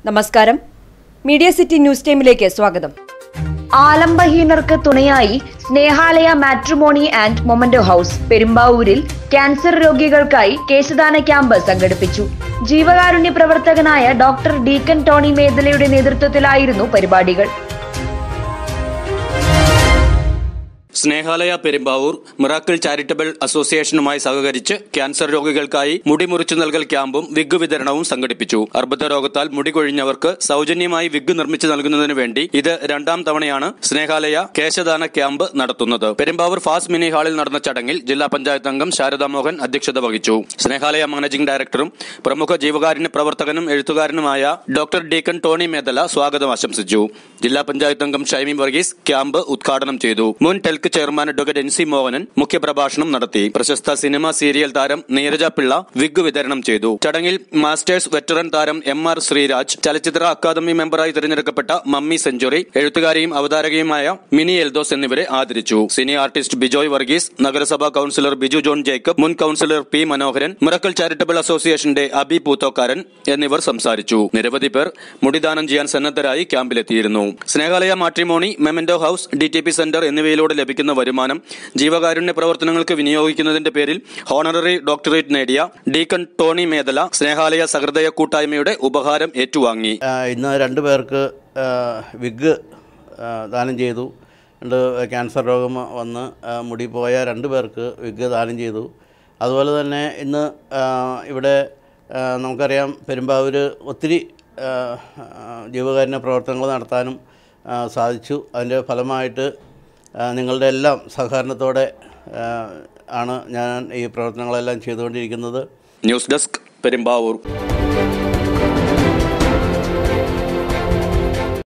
നമസ്കാരം. Media city news ടൈമിലേക്ക് സ്വാഗതം. ആലംബഹീനർക്ക് തുണയായി Snehalaya Matrimony and Memento House പെരുമ്പാവൂരിൽ ക്യാൻസർ രോഗികൾക്കായി കേശദാന ക്യാമ്പ് സംഘടിപ്പിച്ചു. ജീവകാരുണ്യ പ്രവർത്തകനായ ഡോക്ടർ ഡീക്കൻ ടോണി മേദലയുടെ നേതൃത്വത്തിലായിരുന്നു പരിപാടികൾ. സ്നേഹാലയ പെരുമ്പാവൂർ മിറാക്കിൾ ചാരിറ്റബിൾ അസോസിയേഷനുമായി സഹകരിച്ച് ക്യാൻസർ രോഗികൾക്കായി മുടി മുറിച്ചു നൽകൽ ക്യാമ്പും വിഗ് വിതരണവും സംഘടിപ്പിച്ചു. അർബുദ രോഗത്താൽ മുടി കൊഴിഞ്ഞവർക്ക് സൗജന്യമായി വിഗ് നിർമ്മിച്ചു നൽകുന്നതിനു വേണ്ടി ഇത് 2ാം തവണയാണ് സ്നേഹാലയ കേശദാന ക്യാമ്പ് നടത്തുന്നത്. പെരുമ്പാവൂർ ഫാസ് മിനി ഹാളിൽ നടന്ന ചടങ്ങിൽ ജില്ലാ പഞ്ചായത്ത് അംഗം ശാരദാ മോഹൻ അധ്യക്ഷത വഹിച്ചു. സ്നേഹാലയ മാനേജിംഗ് ഡയറക്ടറും പ്രമുഖ ജീവകാരുണ്യ പ്രവർത്തകനും എഴുത്തുകാരനുമായ ഡോക്ടർ ഡീക്കൻ ടോണി മേദല സ്വാഗതം ആശംസിച്ചു. ജില്ലാ പഞ്ചായത്ത് അംഗം ഷൈമി വർഗീസ് ക്യാമ്പ് ഉദ്ഘാടനം ചെയ്തു. മുൻ TELK chairman advocate NC Mohanan മുഖ്യപ്രഭാഷണം നടത്തി. പ്രശസ്ത സിനിമ സീരിയൽ താരം നീരജ പിള്ള വിഗ് വിതരണം ചെയ്തു. ചടങ്ങിൽ മാസ്റ്റേഴ്സ് വെറ്ററൻ താരം MR ശ്രീരാജ്, ചലച്ചിത്ര അക്കാദമി മെമ്പറായി തിരഞ്ഞെടുക്കപ്പെട്ട മമ്മി സെഞ്ചുറി, എഴുത്തുകാരിയും അവതാരകയുമായ മിനി എൽദോസ് എന്നിവരെ ആദരിച്ചു. സിനി ആർട്ടിസ്റ്റ് ബിജോയ് വർഗീസ്, നഗരസഭാ കൌൺസിലർ ബിജു ജോൺ ജേക്കബ്, മുൻ councillor P Manoharan, miracle charitable അസോസിയേഷന്റെ അബി പൂത്തോക്കാരൻ എന്നിവർ സംസാരിച്ചു. നിരവധി പേർ മുടിദാനം ചെയ്യാൻ സന്നദ്ധരായി ക്യാമ്പിലെത്തിയിരുന്നു. Snehalaya matrimony, memento house, DTP centre എന്നിവയിലൂടെ ലഭിക്കുന്ന വരുമാനം ജീവകാരുണ്യ പ്രവർത്തനങ്ങൾക്ക് വിനിയോഗിക്കുന്നതിന്റെ പേരിൽ ഹോണററി ഡോക്ടറേറ്റ് നേടിയ ഡീക്കൻ ടോണി മേദല സ്നേഹാലയ സഹൃദയ കൂട്ടായ്മയുടെ ഉപഹാരം ഏറ്റുവാങ്ങി. ഇന്ന് 2 പേർക്ക് വിഗ് ദാനം ചെയ്തു. ക്യാൻസർ രോഗം വന്ന് മുടി പോയ 2 പേർക്ക് വിഗ് ദാനം ചെയ്തു. അതുപോലെ തന്നെ ഇന്ന് ഇവിടെ നമുക്കറിയാം പെരുമ്പാവൂർ ഒത്തിരി ജീവകാരുണ്യ പ്രവർത്തനങ്ങൾ നടത്താനും സാധിച്ചു. അതിൻ്റെ ഫലമായിട്ട് നിങ്ങളുടെ എല്ലാം സഹകരണത്തോടെ ആണ് ഞാൻ ഈ പ്രവർത്തനങ്ങളെല്ലാം ചെയ്തുകൊണ്ടിരിക്കുന്നത്. News desk, Perumbavoor.